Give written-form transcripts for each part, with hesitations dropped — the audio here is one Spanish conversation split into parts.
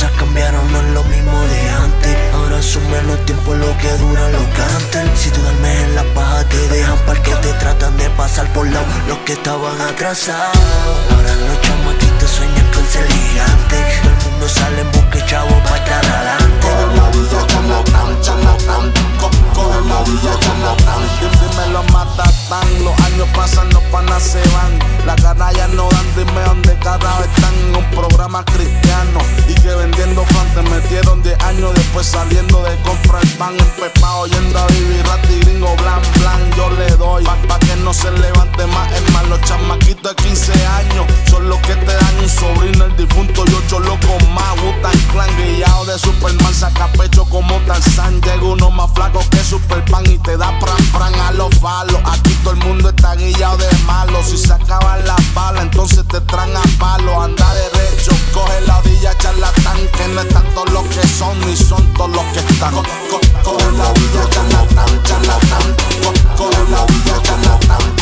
cosas cambiaron, no es lo mismo de antes. Ahora son menos tiempo lo que duran los cantes. Si tú duermes en la paja te dejan parque, te tratan de pasar por lado los que estaban atrasados. Ahora los chamaquitos sueñan con ser gigantes. Todo el mundo sale en busca de chavo pa' estar adelante. Coge la villa, charlatán, charlatán. Coge la villa, charlatán. Dímelo, matatán. Los años pasan, los panas se van. Las ganas ya no dan, dime dónde cada vez están. En un programa cristiano y que vendiendo fan te metieron 10 años después saliendo de comprar pan. Empepado yendo a vivir rati gringo blan blan. Yo le doy pa' que no se levante más. Es más, los chamaquitos de 15 años son los que te dan un sobrino, el difunto y 8 locos más. Wu-Tang Clan, guillado de Superman, saca pecho como Tarzán. Llega uno más flaco que Superpan y te da pran pran a los falos. Aquí todo el mundo está guillado de malo. Si se acaban las balas, entonces te traen a palo. Anda derecho, coge la orilla, charlatán. Que no están todos los que son, ni son todos los que están. Coge la orilla, charlatán, charlatán. Coge la orilla, charlatán.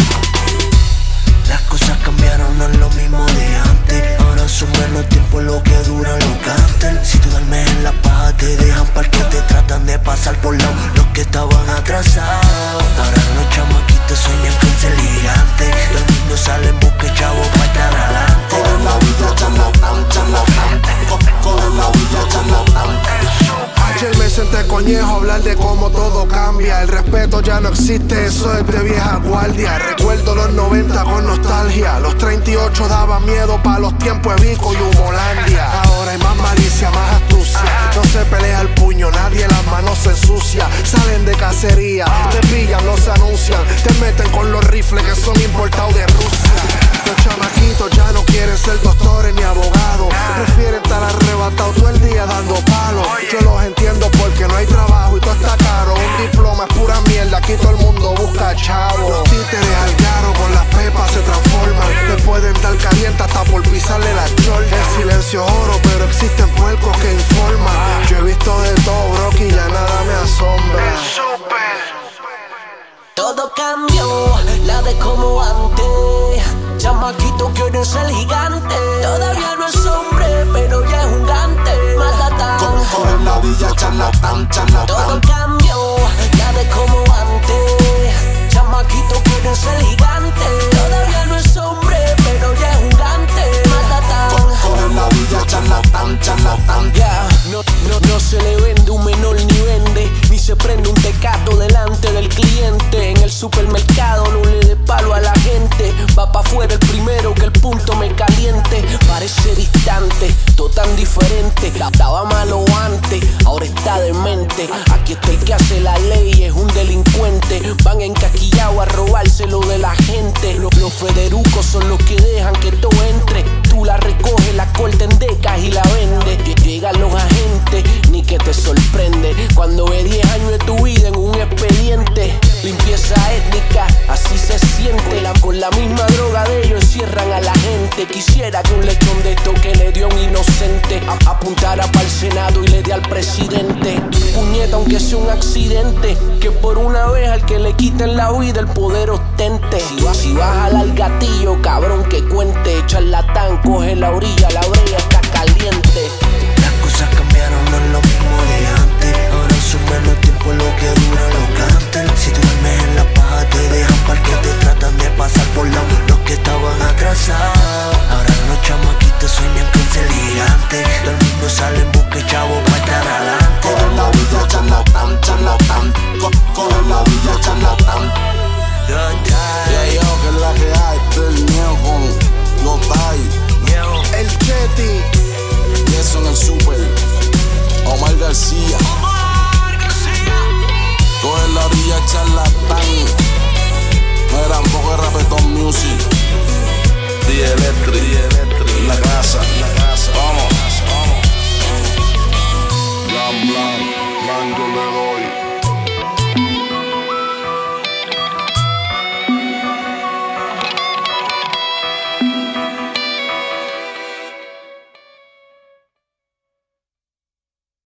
Las cosas cambiaron, no es lo mismo de antes. Ahora son menos tiempo lo que duran los cantes. Si tú duermes en la paja te dejan parque, te tratan de pasar por lado los que estaban atrasados. Ahora los chamaquitos sueñan con ser gigantes. Todo el mundo sale en busca de chavo pa' estar adelante. Coge la villa, charlatán, charlatán. Coge la villa, charlatán. Ayer me senté coñejo a hablar de cómo todo cambia. El respeto ya no existe, eso es de vieja guardia. Recuerdo los 90 con nostalgia. Los 38 daban miedo pa' los tiempos de Vico y Humolandia. Ahora hay más malicia, más astucia. No se pelea el puño, nadie las manos se ensucia. Salen de cacería, te pillan, no se anuncian. Te meten con los rifles que son importados de Rusia. Los chamaquitos ya no quieren ser doctores ni abogados. Prefieren estar arrebatados todo el día dando palos. Yo los entiendo porque no hay trabajo y todo está caro. Un diploma es pura mierda, aquí todo el mundo busca chavo. Los títeres al garo con las pepas se transforman. Te pueden dar caliente hasta por pisarle la chorda. El silencio es oro, pero existen puercos que informan. Yo he visto de todo, bro, que ya nada me asombra. Todo cambió, nada es como antes. Chamaquito quiere ser gigante. Todavía no es hombre, pero ya es un gante. Matatán. Coge la villa, charlatán, charlatán. Todo cambió, nada es como antes. Chamaquito quiere ser gigante. Todavía no es hombre, pero ya es un gante. Matatán. Coge la villa, charlatán, charlatán. Yeah. No se le vende un menor ni vende, ni se prende un tecato delante del cliente. En el supermercado no le dé palo a la gente. Va pa' afuera el primero que el punto me caliente. Parece distante, todo tan diferente. Estaba malo antes, ahora está demente. Aquí está el que hace la ley, es un delincuente. Van encaquillados a robárselo de la gente. Los federucos son los que dejan que todo entre. Tú la recoges, la cortas en decas y la vendes. Llegan los agentes, ni que te sorprende cuando ve 10 años de tu vida en un expediente. Limpieza étnica, así se siente. Con la misma droga de ellos encierran a la gente. Quisiera que un lechón de esto que le dio a un inocente apuntara para el Senado y le dé al presidente. Puñeta, aunque sea un accidente, que por una vez al que le quiten la vida el poder ostente. Si vas a jalar al gatillo, cabrón, que cuente. Charlatán, coge la orilla, la brea